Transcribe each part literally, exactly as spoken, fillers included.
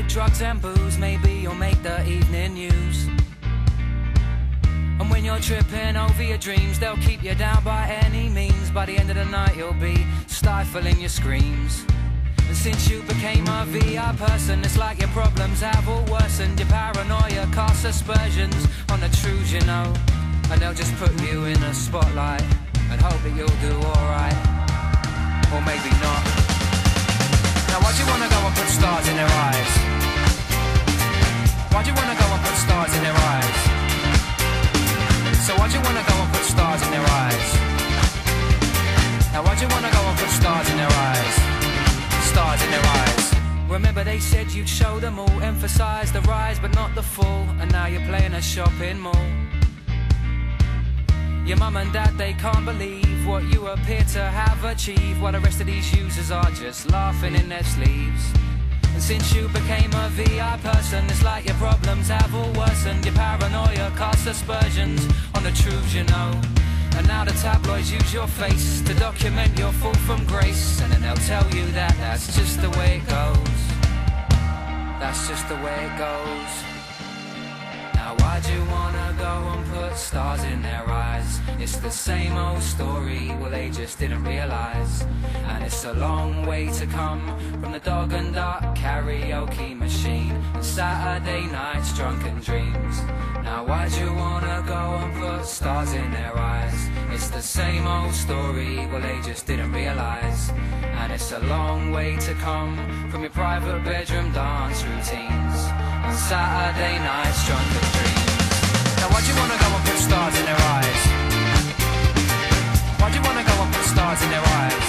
Drugs and booze, maybe you'll make the evening news. And when you're tripping over your dreams, they'll keep you down by any means. By the end of the night you'll be stifling your screams. And since you became a V I person, it's like your problems have all worsened. Your paranoia casts aspersions on the truths you know. And they'll just put you in a spotlight and hope that you'll do alright. Or maybe not. Now why'd you wanna go and put stars in their eyes? Why'd you wanna go and put stars in their eyes? So why'd you wanna go and put stars in their eyes? Now why'd you wanna go and put stars in their eyes? Stars in their eyes. Remember they said you'd show them all, emphasize the rise but not the fall. And now you're playing a shopping mall. Your mum and dad, they can't believe what you appear to have achieved, while the rest of these users are just laughing in their sleeves. And since you became a V I person, it's like your problems have all worsened. Your paranoia casts aspersions on the truths you know. And now the tabloids use your face to document your fall from grace. And then they'll tell you that that's just the way it goes. That's just the way it goes. Now why'd you wanna go and put stars in their eyes? It's the same old story, well they just didn't realise. And it's a long way to come from the Dog and Duck karaoke machine and Saturday night's drunken dreams. Now why'd you wanna go and put stars in their eyes? It's the same old story, well they just didn't realise. And it's a long way to come from your private bedroom dance routines and Saturday night's drunken dreams. Now why'd you wanna go and put stars in their eyes? Why'd you wanna go and put stars in their eyes?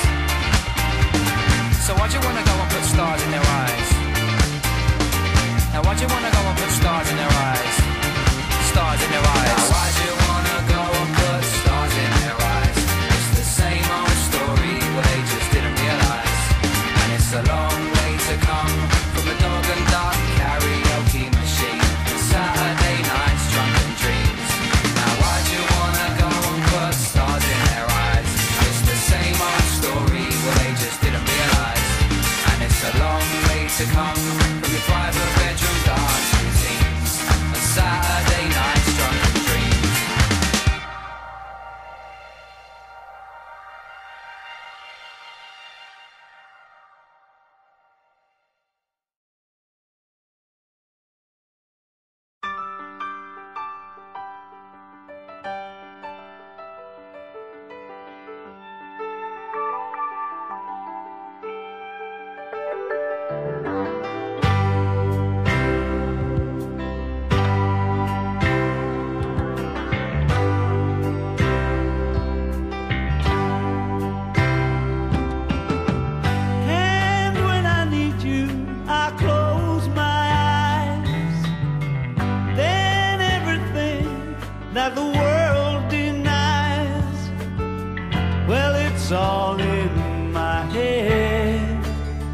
So why'd you wanna go and put stars in their eyes? Now why'd you wanna go and put stars in their eyes? Stars in their eyes. Now why'd you wanna go and put stars in their eyes? It's the same old story, but they just didn't realise. And it's a long way to come from the Dog and Duck karaoke machine and Saturday night's drunken dreams. Now why'd you wanna go and put stars in their eyes? It's the same old story, well they just didn't realise. And it's a long way to come from your private bedroom dance routines and Saturday night's drunken dreams. That the world denies, well, it's all in my head.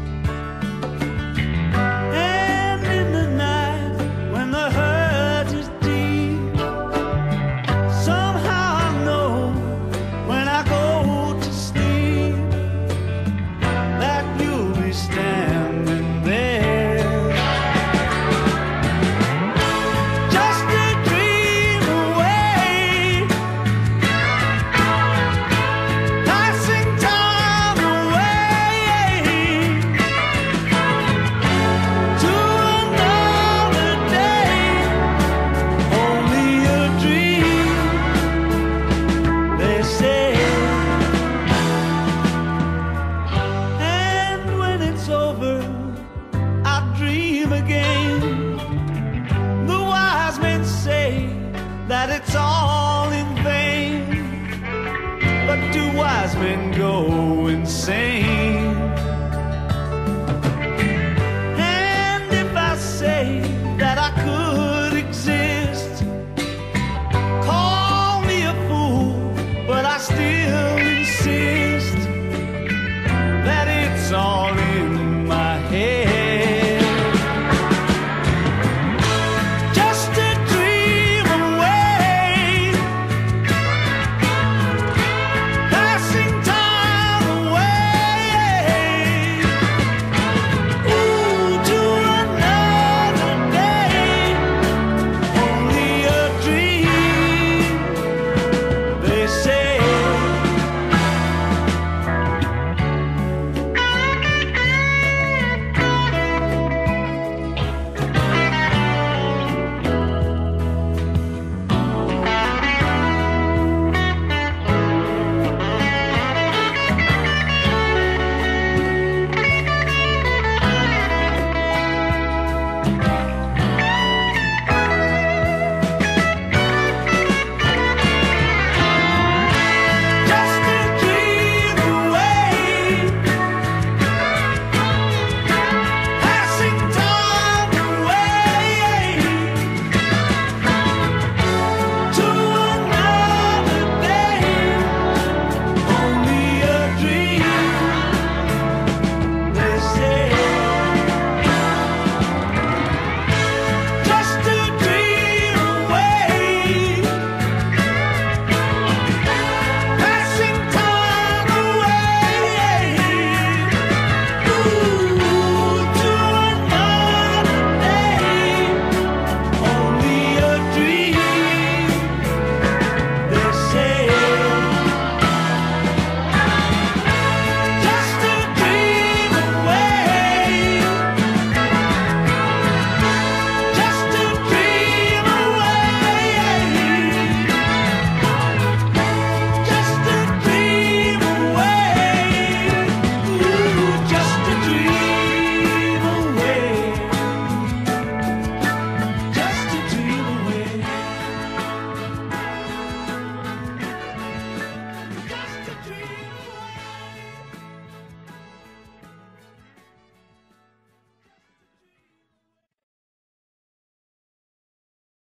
And in the night when the hurt is deep, somehow I know when I go to sleep that you'll be standing there. That it's all in vain, but do wise men go insane?